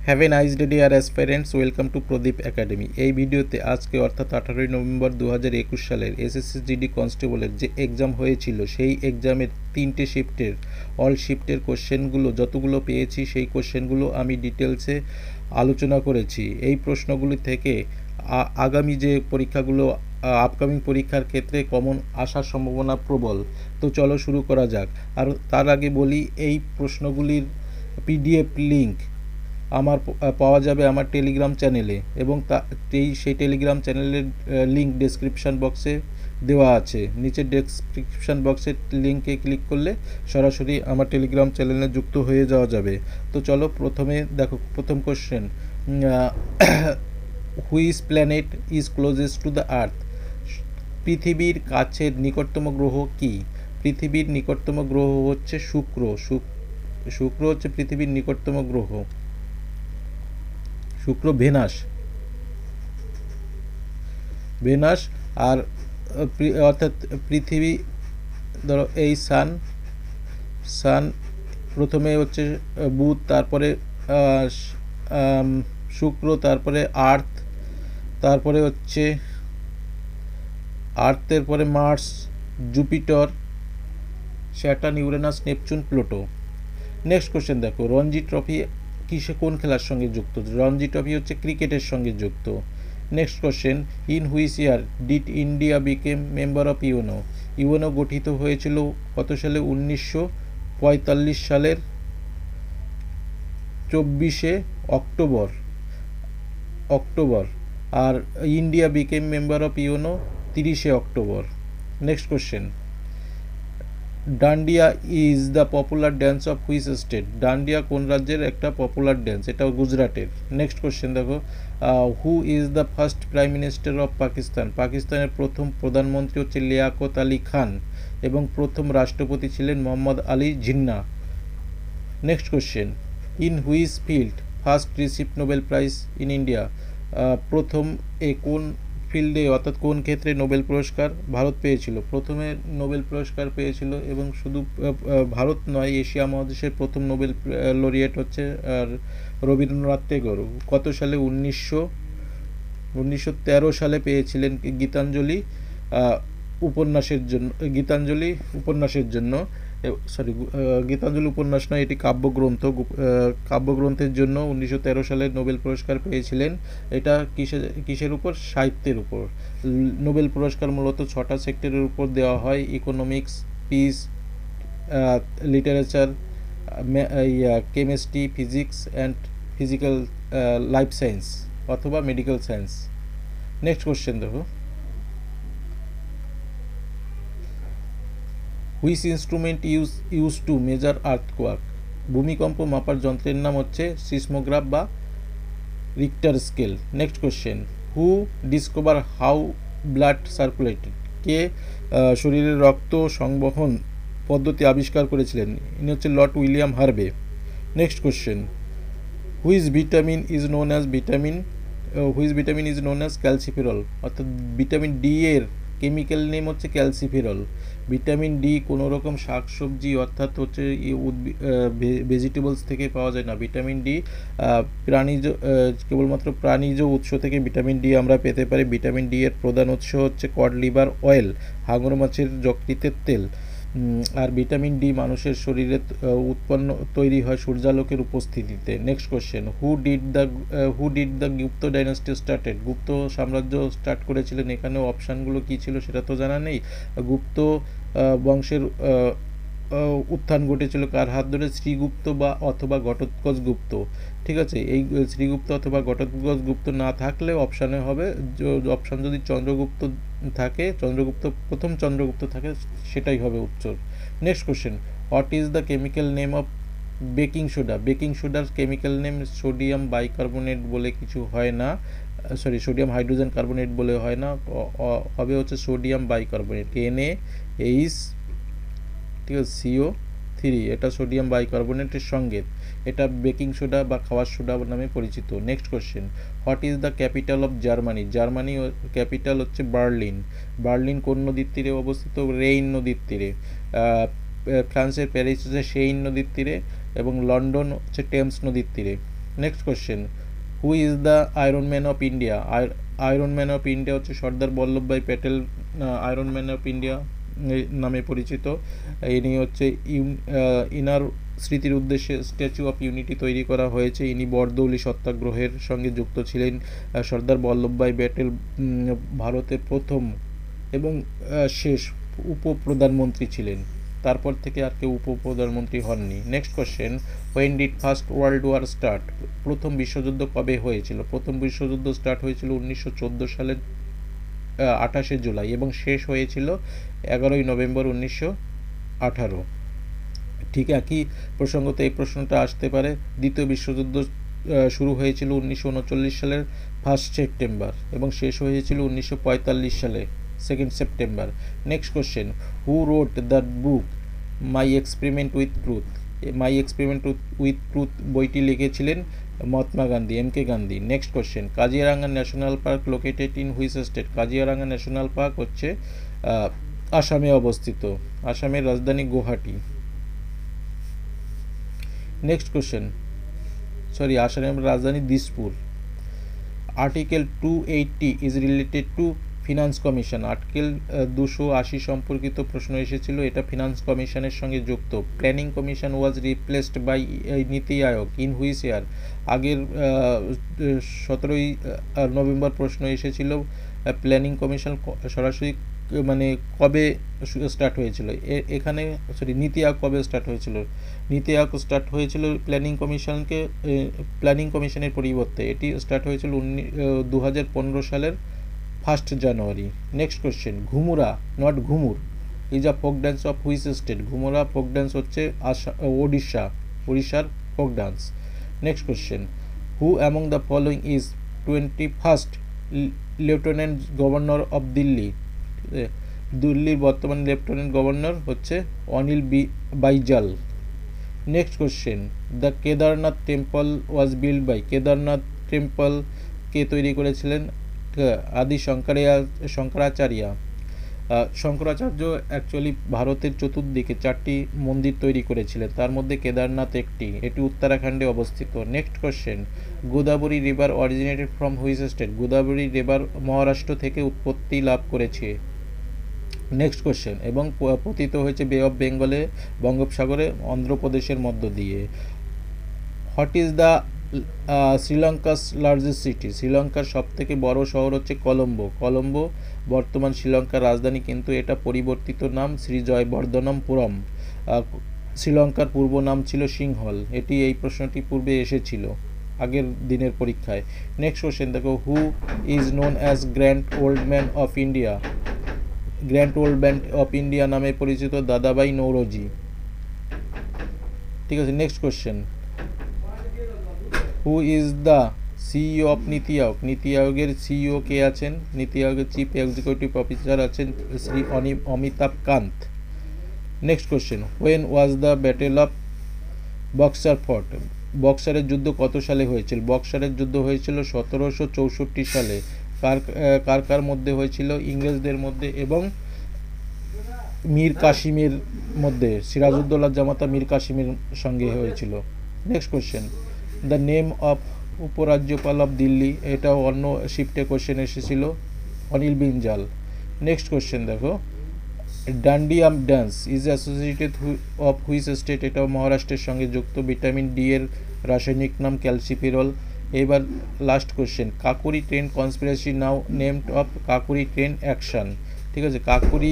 Have a nice day dear aspirants, welcome to Pradeep academy. এই ভিডিওতে আজকে অর্থাৎ 18 নভেম্বর 2021 সালের এসএসসি জিডি কনস্টেবলের যে এক্সাম হয়েছিল সেই এক্সামের 3টে শিফটের অল শিফটের কোশ্চেনগুলো যতগুলো পেয়েছি সেই কোশ্চেনগুলো আমি ডিটেলসে আলোচনা করেছি। এই প্রশ্নগুলি থেকে আগামী যে পরীক্ষাগুলো আপকামিং পরীক্ষার ক্ষেত্রে কমন আসার সম্ভাবনা প্রবল। তো চলো শুরু করা যাক। আর তার আগে বলি, এই প্রশ্নগুলির পিডিএফ লিঙ্ক আমার পাওয়া যাবে আমার টেলিগ্রাম চ্যানেলে, এবং সেই টেলিগ্রাম চ্যানেলের লিঙ্ক ডেসক্রিপশান বক্সে দেওয়া আছে। নিচের ডেসক্রিপশান বক্সের লিঙ্কে ক্লিক করলে সরাসরি আমার টেলিগ্রাম চ্যানেলে যুক্ত হয়ে যাওয়া যাবে। তো চলো প্রথমে দেখো, প্রথম question, which planet is closest to the earth? পৃথিবীর কাছের নিকটতম গ্রহ কি? পৃথিবীর নিকটতম গ্রহ হচ্ছে শুক্র। শুক্র হচ্ছে পৃথিবীর নিকটতম গ্রহ। শুক্র ভেনাস আর অর্থাৎ পৃথিবী, ধরো এই সান প্রথমে হচ্ছে বুধ, তারপরে শুক্র, তারপরে আর্থ, তারপরে হচ্ছে আর্থের পরে Mars, Jupiter, Saturn, Uranus, Neptune, Pluto. Next question দেখো, রঞ্জি ট্রফি কোন খেলার সঙ্গে যুক্ত? রঞ্জি ট্রফি হচ্ছে ক্রিকেটের সঙ্গে যুক্ত। Next question, in which year did India became member of UNO? UNO গঠিত হয়েছিল কত সালে? 1945 সালের 24শে অক্টোবর। আর India became member of UNO 30শে অক্টোবর। Next question, Dandiya is the popular dance of which state? Dandiya কোন রাজ্যের একটা পপুলার ড্যান্স? এটাও গুজরাটের। নেক্সট কোশ্চেন দেখো, who is the first prime minister of Pakistan? পাকিস্তানের প্রথম প্রধানমন্ত্রী হচ্ছে লিয়াকত আলী খান, এবং প্রথম রাষ্ট্রপতি ছিলেন Mohammad Ali Jinnah. Next question, in which field first received Nobel prize in India? প্রথম কোন ফিল্ডে অর্থাৎ কোন ক্ষেত্রে নোবেল পুরস্কার ভারত পেয়েছিল? প্রথমে নোবেল পুরস্কার পেয়েছিল, এবং শুধু ভারত নয়, এশিয়া মহাদেশের প্রথম নোবেল লরিয়েট হচ্ছে রবীন্দ্রনাথ টেগোর। কত সালে? 1913 সালে পেয়েছিলেন গীতাঞ্জলি উপন্যাসের জন্য। গীতাঞ্জলি উপন্যাস নয়, এটি কাব্যগ্রন্থের জন্য 1913 সালে নোবেল পুরস্কার পেয়েছিলেন। এটা কিসের উপর? সাহিত্যের উপর। নোবেল পুরস্কার মূলত 6টা সেক্টরের উপর দেওয়া হয়: economics, peace, literature, chemistry, physics and physical, life science অথবা মেডিকেল সায়েন্স। নেক্সট কোশ্চেন দেখো, which instrument use to measure earthquake? ভূমিকম্প মাপার যন্ত্রের নাম হচ্ছে সিসমোগ্রাফ বা Richter scale. Next question, who discover how blood circulated? কে শরীরের রক্ত সংবহন পদ্ধতি আবিষ্কার করেছিলেন? ইনি হচ্ছে lord William Harvey. Next question, which vitamin is known as calciferol? অর্থাৎ ভিটামিন ডি এর কেমিক্যাল নেম হচ্ছে ক্যালসিফেরল। ভিটামিন ডি কোনো রকম শাকসবজি অর্থাৎ হচ্ছে ভেজিটেবলস থেকে পাওয়া যায় না। ভিটামিন ডি কেবলমাত্র প্রাণীজ উৎস থেকে ভিটামিন ডি আমরা পেতে পারি। ভিটামিন ডি এর প্রধান উৎস হচ্ছে কড লিভার অয়েল, হাঙর মাছের যকৃতের তেল। আর ভিটামিন ডি মানুষের শরীরে তৈরি হয় সূর্যালোকের উপস্থিতিতে। Next question, who did the Gupta dynasty started? Gupta সাম্রাজ্য স্টার্ট করেছিলেন। এখানেও অপশানগুলো কী ছিল সেটা তো জানা নেই। গুপ্ত বংশের উত্থান ঘটেছিল কার হাত ধরে? শ্রীগুপ্ত বা অথবা ঘটোৎকচ গুপ্ত। ঠিক আছে, এই শ্রীগুপ্ত অথবা ঘটোৎকচ গুপ্ত না থাকলে অপশানে হবে, অপশান যদি প্রথম চন্দ্রগুপ্ত থাকে সেটাই হবে উত্তর। Next question, what is the chemical name of baking soda? Baking সোডার কেমিক্যাল নেম সোডিয়াম বাইকার্বনেট বলে কিছু হয় না, সোডিয়াম হাইড্রোজেন কার্বনেট বলে হয় না, হবে হচ্ছে সোডিয়াম বাইকার্বনেট, NaH, ঠিক আছে, CO3। এটা সোডিয়াম বাইকার্বনেটের সঙ্গে, এটা বেকিং সোডা বা খাওয়ার সোডা নামে পরিচিত। Next question, what is the capital of Germany? Germany capital হচ্ছে বার্লিন কোন নদীর তীরে অবস্থিত? রেইন নদীর তীরে। ফ্রান্সের প্যারিস হচ্ছে সেইন নদীর তীরে, এবং লন্ডন হচ্ছে টেমস নদীর তীরে। Next question, who is the iron man of India? Iron man of India হচ্ছে Sardar Vallabhbhai Patel, iron man of India নামে পরিচিত। ইনি হচ্ছে ইনার স্মৃতির উদ্দেশ্যে স্ট্যাচু অফ ইউনিটি তৈরি করা হয়েছে। ইনি বরদৌলি সত্যাগ্রহের সঙ্গে যুক্ত ছিলেন। সর্দার বল্লভভাই প্যাটেল ভারতের প্রথম এবং শেষ উপপ্রধানমন্ত্রী ছিলেন। তারপর থেকে আর কেউ উপপ্রধানমন্ত্রী হননি। Next question, when did first world war start? প্রথম বিশ্বযুদ্ধ কবে হয়েছিল? প্রথম বিশ্বযুদ্ধ স্টার্ট হয়েছিল 1914 সালের 28শে জুলাই এবং শেষ হয়েছিল 11ই নভেম্বর 1918। ঠিক একই প্রসঙ্গত এই প্রশ্নটা আসতে পারে। দ্বিতীয় বিশ্বযুদ্ধ শুরু হয়েছিল 1939 সালের 1 সেপ্টেম্বর এবং শেষ হয়েছিল 1945 সালে 2 সেপ্টেম্বর। Next question, who wrote the book my experiment with truth? My experiment with truth বইটি লিখেছিলেন Mahatma Gandhi, M K. Gandhi. Next question, Kaziranga national park located in which state? Kaziranga national park হচ্ছে আসামে অবস্থিত। আসামের রাজধানী গুয়াহাটি। নেক্সট কোশ্চেন, আসামের রাজধানী Dispur. Article 280 is related to finance commission. Article 280 সম্পর্কিত প্রশ্ন এসেছিল, এটা ফিনান্স কমিশনের সঙ্গে যুক্ত। Planning commission was replaced by NITI Aayog in which ইয়ার? আগের 17ই নভেম্বর প্রশ্ন এসেছিল, প্ল্যানিং কমিশন সরাসরি মানে কবে স্টার্ট হয়েছিল? এখানে নীতি আয়োগ কবে স্টার্ট হয়েছিল? নীতি আয়োগ স্টার্ট হয়েছিল প্ল্যানিং কমিশনের পরিবর্তে। এটি স্টার্ট হয়েছিল 2015 সালের 1 জানুয়ারি। Next question, Ghumura not Ghumur is a folk dance of which state? Ghumura folk dance হচ্ছে উড়িষ্যার folk dance. Next question, who among the following is 21st lieutenant governor of Delhi? দিল্লির বর্তমান লেফটেন্যান্ট গভর্নর হচ্ছে Anil Baijal. Next question, the Kedarnath temple was build by? Kedarnath temple কে তৈরি করেছিলেন? আদি Shankaracharya. Shankaracharya actually ভারতের চতুর্দিকে 4টি মন্দির তৈরি করেছিলেন, তার মধ্যে কেদারনাথ একটি। এটি উত্তরাখণ্ডে অবস্থিত। Next question, Godavari river originated from which state? Godavari river Maharashtra থেকে উৎপত্তি লাভ করেছে। নেক্সট কোশ্চেন, এবং পতিত হয়েছে বে অফ বেঙ্গলে, বঙ্গোপসাগরে, অন্ধ্রপ্রদেশের মধ্য দিয়ে। What is the Sri Lanka's largest city? শ্রীলঙ্কার সবথেকে বড় শহর হচ্ছে কলম্বো। কলম্বো বর্তমান শ্রীলঙ্কার রাজধানী, কিন্তু এটা পরিবর্তিত নাম শ্রী জয়বর্ধনমপুরম। শ্রীলঙ্কার পূর্ব নাম ছিল সিংহল। এই প্রশ্নটি পূর্বে এসেছিল আগের দিনের পরীক্ষায়। নেক্সট কোশ্চেন দেখো, who is known as grand old man of India? Grand old man of India নামে পরিচিত দাদাভাই নৌরোজি। ঠিক আছে। Next question, who is the CEO of NITI Aayog? নীতি আয়োগের সিইও কে আছেন? নীতি আয়োগের চিফ এক্সিকিউটিভ অফিসার আছেন Shri Amitabh Kant. Next question, when was the battle of Buxar fought? বক্সারের যুদ্ধ কত সালে হয়েছিল? বক্সারের যুদ্ধ হয়েছিল 1764 সালে। কার মধ্যে হয়েছিল? ইংরেজদের মধ্যে এবং মীর কাসিমের মধ্যে। সিরাজউদ্দৌলা জামাতা মীর কাসিমের সঙ্গে হয়েছিল। Next question, the name of উপরাজ্যপাল অফ দিল্লি? এটাও অন্য শিফটে কোশ্চেন এসেছিল, অনিল বিঞ্জাল। নেক্সট কোশ্চেন দেখো, Dandiya dance is associated of which state? এটাও মহারাষ্ট্রের সঙ্গে যুক্ত। ভিটামিন ডি এর রাসায়নিক নাম ক্যালসিফেরল। এবার last question, Kakori train conspiracy now named of Kakori train action? ঠিক আছে, কাকুরি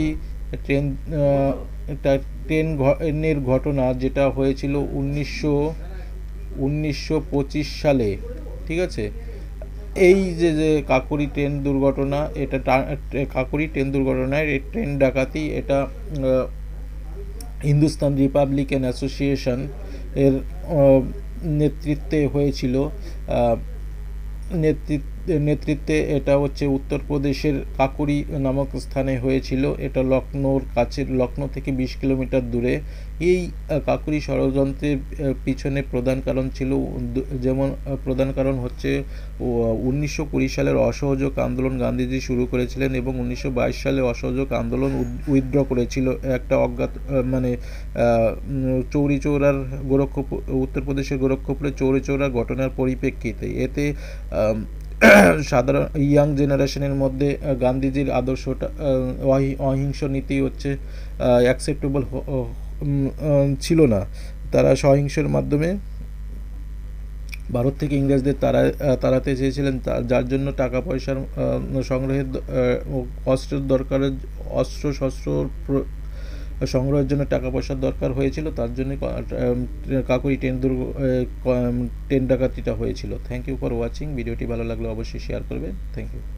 ট্রেনের ঘটনা যেটা হয়েছিল 1925 সালে। ঠিক আছে, এই যে কাকুরি ট্রেন দুর্ঘটনা, এটা কাকুরি ট্রেন দুর্ঘটনায় এই ট্রেন ডাকাতি, এটা হিন্দুস্তান রিপাবলিকান অ্যাসোসিয়েশন এর নেতৃত্বে হয়েছিল। এর নেতৃত্বে এটা হচ্ছে উত্তরপ্রদেশের কাকুরি নামক স্থানে হয়েছিল। এটা লখনৌর কাছে, লখনৌ থেকে 20 কিলোমিটার দূরে। এই কাকুরি ষড়যন্ত্রের পিছনে প্রধান কারণ ছিল, যেমন প্রধান কারণ হচ্ছে 1920 সালের অসহযোগ আন্দোলন গান্ধীজি শুরু করেছিলেন এবং 1922 সালে অসহযোগ আন্দোলন উইথড্র করেছিল একটা অজ্ঞাত মানে চৌরি চৌরার গোরক্ষপুর, উত্তরপ্রদেশের গোরক্ষপুরে চৌরি চৌরার ঘটনার পরিপ্রেক্ষিতে। এতে সাধারণ ইয়াং জেনারেশনের মধ্যে গান্ধীজির আদর্শটা অহিংস নীতি হচ্ছে অ্যাকসেপ্টেবল ছিল না। তারা সহিংসের মাধ্যমে ভারত থেকে ইংরেজদের তাড়াতে চেয়েছিলেন, যার জন্য টাকা পয়সার সংগ্রহের অস্ত্র শস্ত্র সংগ্রহের জন্য টাকা পয়সার দরকার হয়েছিল। তার জন্য কাকুরি ট্রেন ডাকাতিটা হয়েছিল। Thank you for watching. ভিডিওটি ভালো লাগলে অবশ্যই শেয়ার করবেন। Thank you.